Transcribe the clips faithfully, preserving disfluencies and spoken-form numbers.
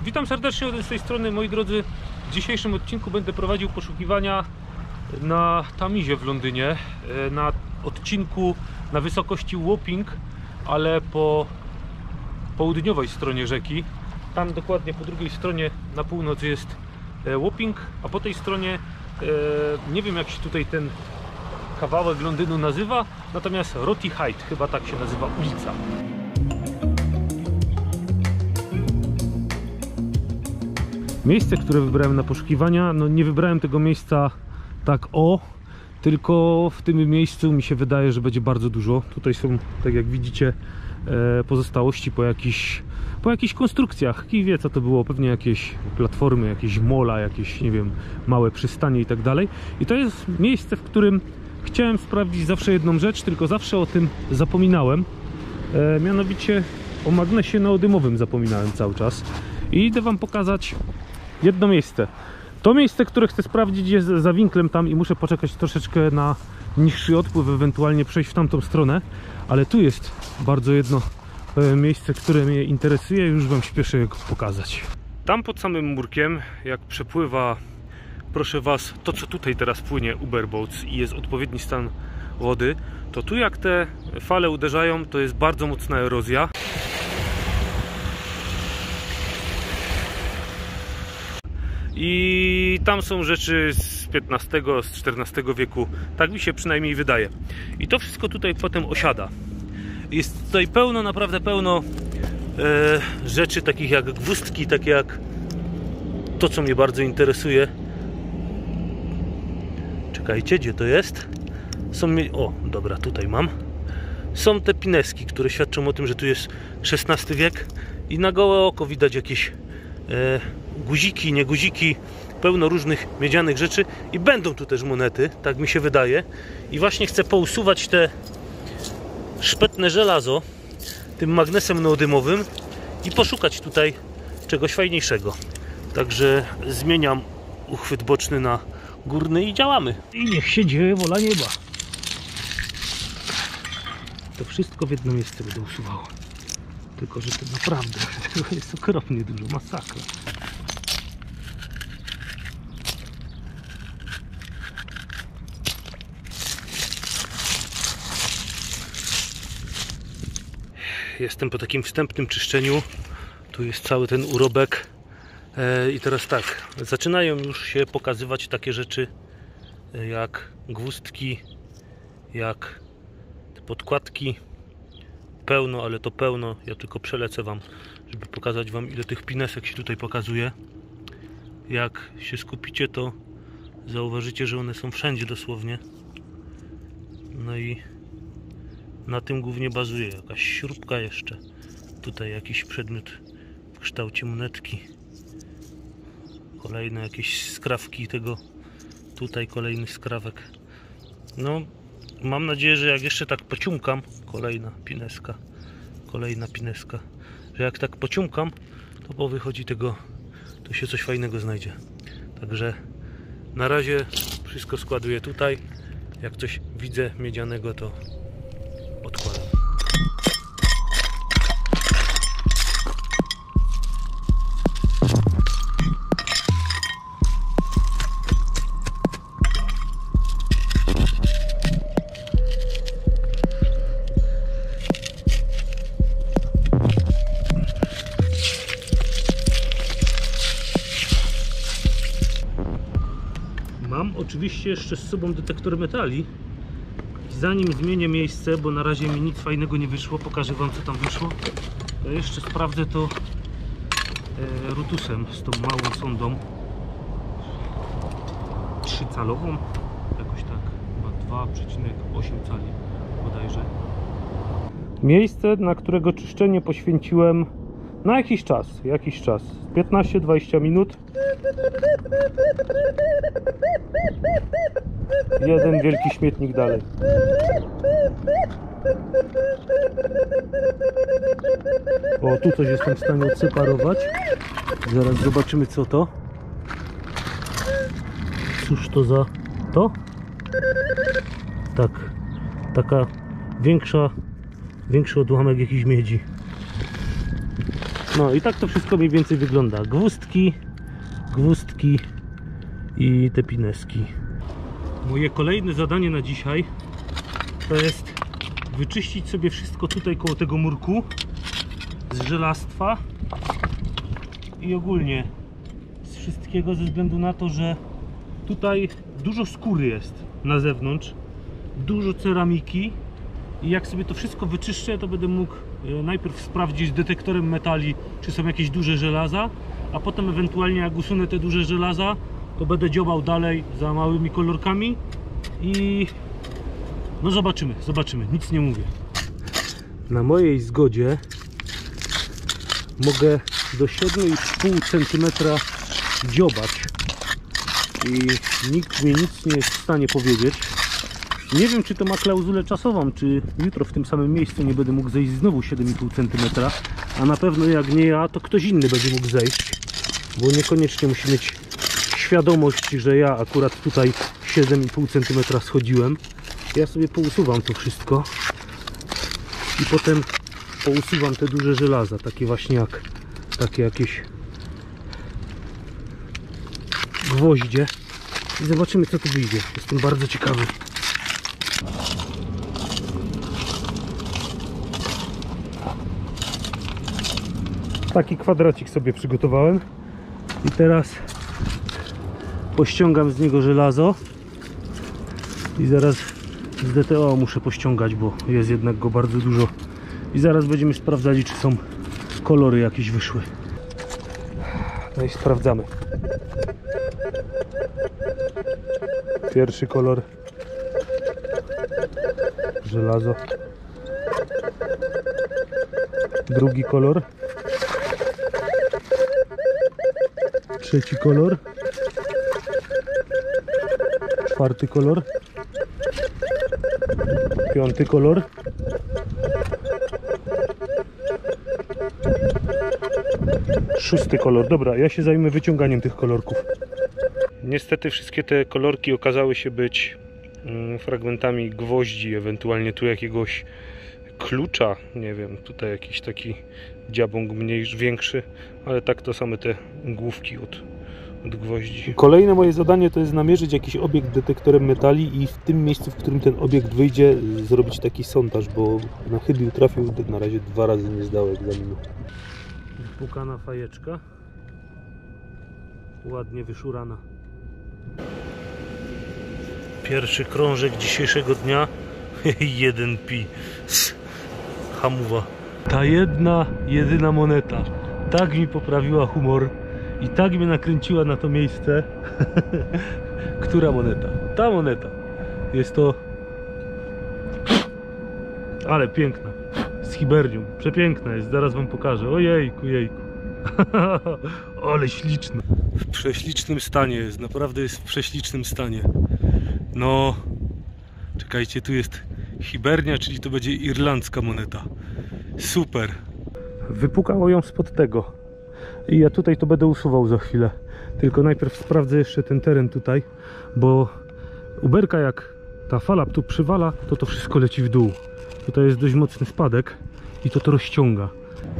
Witam serdecznie z tej strony, moi drodzy. W dzisiejszym odcinku będę prowadził poszukiwania na Tamizie w Londynie, na odcinku na wysokości Wapping, ale po południowej stronie rzeki. Tam dokładnie po drugiej stronie na północ jest Wapping, a po tej stronie nie wiem, jak się tutaj ten kawałek Londynu nazywa, natomiast Rotty Heights, chyba tak się nazywa ulica. Miejsce, które wybrałem na poszukiwania, no nie wybrałem tego miejsca tak o, tylko w tym miejscu mi się wydaje, że będzie bardzo dużo. Tutaj są, tak jak widzicie, pozostałości po jakichś, po jakichś konstrukcjach. Kto wie, co to było, pewnie jakieś platformy, jakieś mola, jakieś, nie wiem, małe przystanie i tak dalej. I to jest miejsce, w którym chciałem sprawdzić zawsze jedną rzecz, tylko zawsze o tym zapominałem. E, mianowicie o magnesie neodymowym zapominałem cały czas. I idę wam pokazać jedno miejsce. To miejsce, które chcę sprawdzić, jest za winklem tam i muszę poczekać troszeczkę na niższy odpływ, ewentualnie przejść w tamtą stronę. Ale tu jest bardzo jedno miejsce, które mnie interesuje, już wam śpieszę je pokazać. Tam pod samym murkiem, jak przepływa, proszę was, to co tutaj teraz płynie Uberboats i jest odpowiedni stan wody, to tu jak te fale uderzają, to jest bardzo mocna erozja. I tam są rzeczy z piętnastego, z czternastego wieku, tak mi się przynajmniej wydaje. I to wszystko tutaj potem osiada. Jest tutaj pełno, naprawdę pełno e, rzeczy takich jak gwózdki, takie jak to, co mnie bardzo interesuje. Czekajcie, gdzie to jest? Są mi... O, dobra, tutaj mam. Są te pineski, które świadczą o tym, że tu jest szesnasty wiek i na gołe oko widać jakieś e, guziki, nie guziki, pełno różnych miedzianych rzeczy i będą tu też monety, tak mi się wydaje. I właśnie chcę pousuwać te szpetne żelazo tym magnesem neodymowym i poszukać tutaj czegoś fajniejszego. Także zmieniam uchwyt boczny na górny i działamy. I niech się dzieje wola nieba. To wszystko w jedno miejsce będę usuwał. Tylko że to naprawdę tego jest okropnie dużo, masakra. Jestem po takim wstępnym czyszczeniu. Tu jest cały ten urobek. E, I teraz tak, zaczynają już się pokazywać takie rzeczy jak gwózdki, jak te podkładki. Pełno, ale to pełno. Ja tylko przelecę wam, żeby pokazać wam, ile tych pinesek się tutaj pokazuje. Jak się skupicie, to zauważycie, że one są wszędzie dosłownie. No i na tym głównie bazuje jakaś śrubka jeszcze. Tutaj jakiś przedmiot w kształcie monetki. Kolejne jakieś skrawki tego. Tutaj kolejny skrawek. No, mam nadzieję, że jak jeszcze tak pociumkam, kolejna pineska, kolejna pineska, że jak tak pociumkam, to po wychodzi tego, to się coś fajnego znajdzie. Także na razie wszystko składuję tutaj. Jak coś widzę miedzianego, to odkładam. Mam oczywiście jeszcze z sobą detektor metali. Zanim zmienię miejsce, bo na razie mi nic fajnego nie wyszło, pokażę wam, co tam wyszło, to jeszcze sprawdzę to e, rutusem z tą małą sondą trzycalową, jakoś tak, chyba dwa przecinek osiem cali bodajże. Miejsce, na którego czyszczenie poświęciłem na jakiś czas, jakiś czas, piętnaście dwadzieścia minut. Jeden wielki śmietnik dalej. O, tu coś jestem w stanie odseparować. Zaraz zobaczymy, co to. Cóż to za to? Tak, taka większa, większy odłamek jakiejś miedzi. No i tak to wszystko mniej więcej wygląda. Gwózdki, gwózdki i te pineski. Moje kolejne zadanie na dzisiaj to jest wyczyścić sobie wszystko tutaj koło tego murku z żelastwa i ogólnie z wszystkiego, ze względu na to, że tutaj dużo skóry jest na zewnątrz, dużo ceramiki i jak sobie to wszystko wyczyszczę, to będę mógł najpierw sprawdzić detektorem metali, czy są jakieś duże żelaza, a potem ewentualnie jak usunę te duże żelaza, to będę dziobał dalej za małymi kolorkami i no zobaczymy, zobaczymy, nic nie mówię. Na mojej zgodzie mogę do siedem i pół centymetra dziobać i nikt mi nic nie jest w stanie powiedzieć. Nie wiem, czy to ma klauzulę czasową, czy jutro w tym samym miejscu nie będę mógł zejść znowu siedem i pół centymetra, a na pewno jak nie ja, to ktoś inny będzie mógł zejść, bo niekoniecznie musi mieć świadomość, że ja akurat tutaj siedem i pół centymetra schodziłem. Ja sobie pousuwam to wszystko i potem pousuwam te duże żelaza, takie właśnie jak takie jakieś gwoździe i zobaczymy, co tu wyjdzie. Jestem bardzo ciekawy. Taki kwadracik sobie przygotowałem i teraz pościągam z niego żelazo i zaraz z D T O muszę pościągać, bo jest jednak go bardzo dużo i zaraz będziemy sprawdzali, czy są kolory jakieś wyszły. No i sprawdzamy. Pierwszy kolor żelazo, drugi kolor, trzeci kolor, czwarty kolor, piąty kolor, szósty kolor. Dobra, ja się zajmę wyciąganiem tych kolorków. Niestety wszystkie te kolorki okazały się być fragmentami gwoździ, ewentualnie tu jakiegoś klucza, nie wiem, tutaj jakiś taki dziabąg mniejszy, większy, ale tak to same te główki od, od gwoździ. Kolejne moje zadanie to jest namierzyć jakiś obiekt detektorem metali i w tym miejscu, w którym ten obiekt wyjdzie, zrobić taki sondaż, bo na chybił trafił, na razie dwa razy nie zdał egzaminu. Wypukana fajeczka, ładnie wyszurana. Pierwszy krążek dzisiejszego dnia. jeden pi. Hamuwa. Ta jedna, jedyna moneta tak mi poprawiła humor i tak mnie nakręciła na to miejsce. Która moneta? Ta moneta. Jest to... ale piękna. Z hibernium. Przepiękna jest. Zaraz wam pokażę. Ojejku, jejku. Ale śliczna. W prześlicznym stanie jest. Naprawdę jest w prześlicznym stanie. No... czekajcie, tu jest hibernia, czyli to będzie irlandzka moneta. Super. Wypukało ją spod tego. I ja tutaj to będę usuwał za chwilę. Tylko najpierw sprawdzę jeszcze ten teren tutaj, bo uberka jak ta fala tu przywala, to to wszystko leci w dół. Tutaj jest dość mocny spadek i to to rozciąga.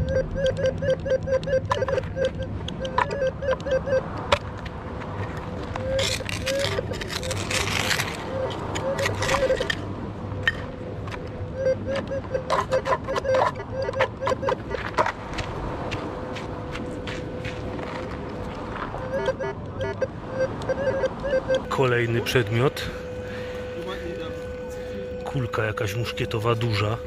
Kolejny przedmiot. Kulka jakaś muszkietowa, duża.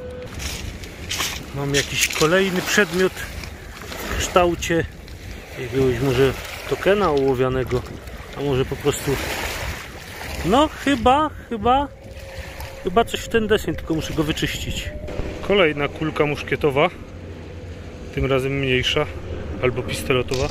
Mam jakiś kolejny przedmiot w kształcie jakiegoś może tokena ołowianego, a może po prostu... no chyba, chyba chyba coś w ten deseń, tylko muszę go wyczyścić. Kolejna kulka muszkietowa, tym razem mniejsza, albo pistoletowa.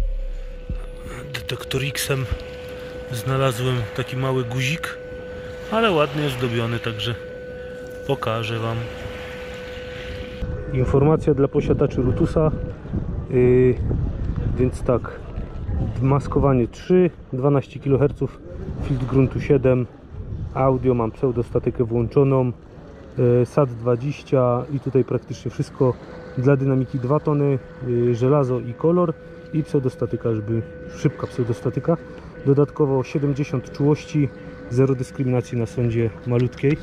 Detektorixem znalazłem taki mały guzik, ale ładnie zdobiony, także pokażę Wam. Informacja dla posiadaczy Rutusa, yy, więc tak, maskowanie trzy, dwanaście kiloherców, filtr gruntu siedem, audio, mam pseudostatykę włączoną, yy, S A T dwadzieścia i tutaj praktycznie wszystko. Dla dynamiki dwa tony, yy, żelazo i kolor i pseudostatyka, żeby szybka pseudostatyka. Dodatkowo siedemdziesiąt czułości, zero dyskryminacji na sondzie malutkiej.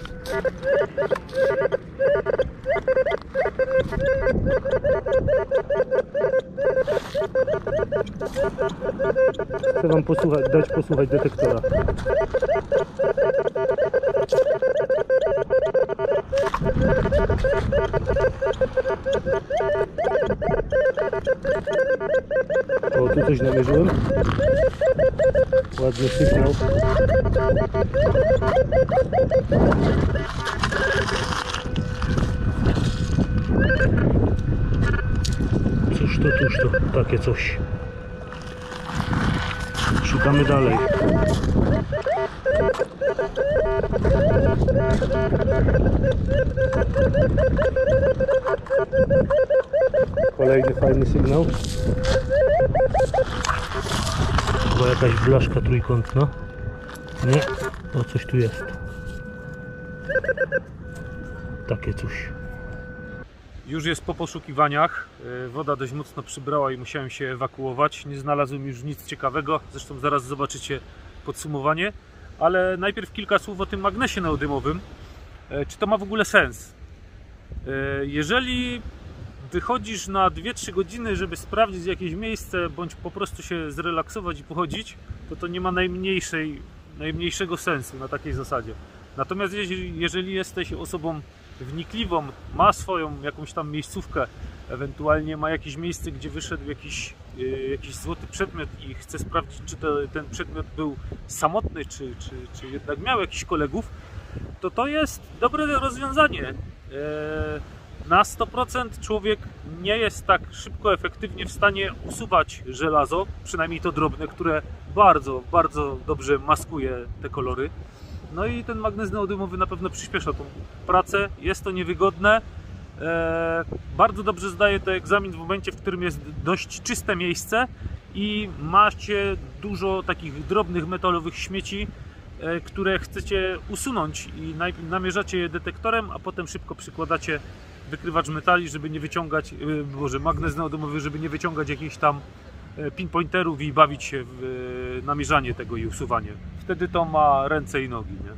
Chcę Wam posłuchać, dać posłuchać detektora. O, tu coś namierzyłem. Ładny sygnał. Cóż to, cóż to, takie coś. Szukamy dalej. Kolejny fajny sygnał. Chyba jakaś blaszka trójkątna. Nie, o, coś tu jest. Takie coś. Już jest po poszukiwaniach. Woda dość mocno przybrała i musiałem się ewakuować. Nie znalazłem już nic ciekawego. Zresztą zaraz zobaczycie podsumowanie. Ale najpierw kilka słów o tym magnesie neodymowym. Czy to ma w ogóle sens? Jeżeli wychodzisz na dwie trzy godziny, żeby sprawdzić jakieś miejsce, bądź po prostu się zrelaksować i pochodzić, to to nie ma najmniejszej, najmniejszego sensu na takiej zasadzie. Natomiast jeżeli, jeżeli jesteś osobą wnikliwą, ma swoją jakąś tam miejscówkę, ewentualnie ma jakieś miejsce, gdzie wyszedł jakiś, yy, jakiś złoty przedmiot i chce sprawdzić, czy to, ten przedmiot był samotny, czy, czy, czy jednak miał jakichś kolegów, to to jest dobre rozwiązanie. Yy, na sto procent człowiek nie jest tak szybko, efektywnie w stanie usuwać żelazo, przynajmniej to drobne, które bardzo, bardzo dobrze maskuje te kolory. No i ten magnes neodymowy na pewno przyspiesza tą pracę, jest to niewygodne. Eee, bardzo dobrze zdaje to egzamin w momencie, w którym jest dość czyste miejsce i macie dużo takich drobnych metalowych śmieci, e, które chcecie usunąć i najpierw namierzacie je detektorem, a potem szybko przykładacie wykrywacz metali, żeby nie wyciągać, e, Boże, magnes neodymowy, żeby nie wyciągać jakichś tam pinpointerów i bawić się w namierzanie tego i usuwanie. Wtedy to ma ręce i nogi, nie?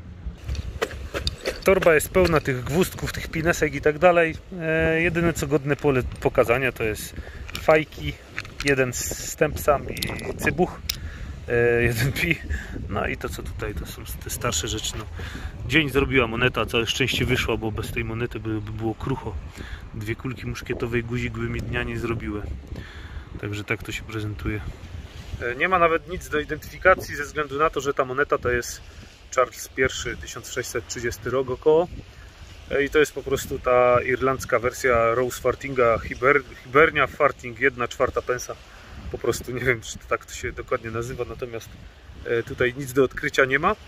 Torba jest pełna tych gwózdków, tych pinesek i tak dalej. E, jedyne co godne pole pokazania to jest fajki, jeden z tempsam i cybuch, e, jeden pi. No i to co tutaj, to są te starsze rzeczy. No. Dzień zrobiła moneta, całe szczęście wyszła, bo bez tej monety by, by było krucho. Dwie kulki muszkietowej, guzik by mi dnia nie zrobiły. Także tak to się prezentuje. Nie ma nawet nic do identyfikacji ze względu na to, że ta moneta to jest Charles I, tysiąc sześćset trzydziesty rok około. I to jest po prostu ta irlandzka wersja Rose Fartinga Hiber, Hibernia Farting, jedna czwarta pensa. Po prostu nie wiem, czy tak to się dokładnie nazywa, natomiast tutaj nic do odkrycia nie ma.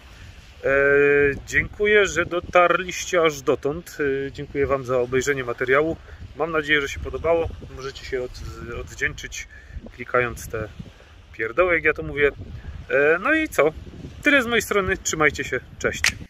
Dziękuję, że dotarliście aż dotąd. Dziękuję Wam za obejrzenie materiału. Mam nadzieję, że się podobało. Możecie się od, odwdzięczyć klikając te pierdoły, jak ja to mówię. No i co? Tyle z mojej strony. Trzymajcie się. Cześć.